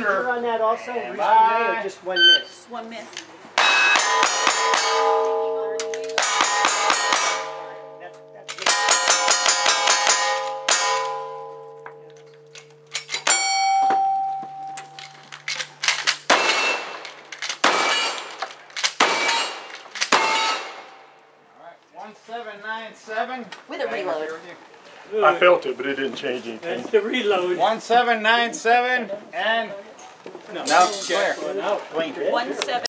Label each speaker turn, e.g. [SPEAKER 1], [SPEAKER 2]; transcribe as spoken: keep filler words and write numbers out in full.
[SPEAKER 1] sure.
[SPEAKER 2] on that also? Recently,
[SPEAKER 1] Bye.
[SPEAKER 2] or just one miss?
[SPEAKER 3] Just one miss.
[SPEAKER 2] That's, that's
[SPEAKER 1] one seven nine seven.
[SPEAKER 3] With a reload.
[SPEAKER 2] good.
[SPEAKER 4] I felt it, but it didn't change anything.
[SPEAKER 2] That's the reload.
[SPEAKER 1] one seven nine seven and
[SPEAKER 2] No,
[SPEAKER 1] no, clear.
[SPEAKER 2] no.
[SPEAKER 1] Clean.
[SPEAKER 3] One seven.